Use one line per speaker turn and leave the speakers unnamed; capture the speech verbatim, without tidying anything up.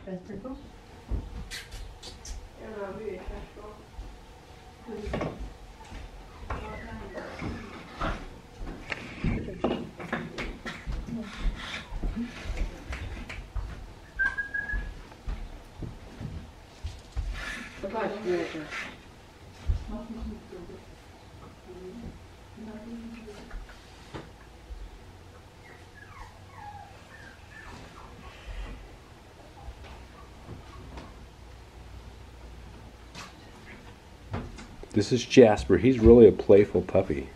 That's pretty cool.
This is Jasper. He's really a playful puppy.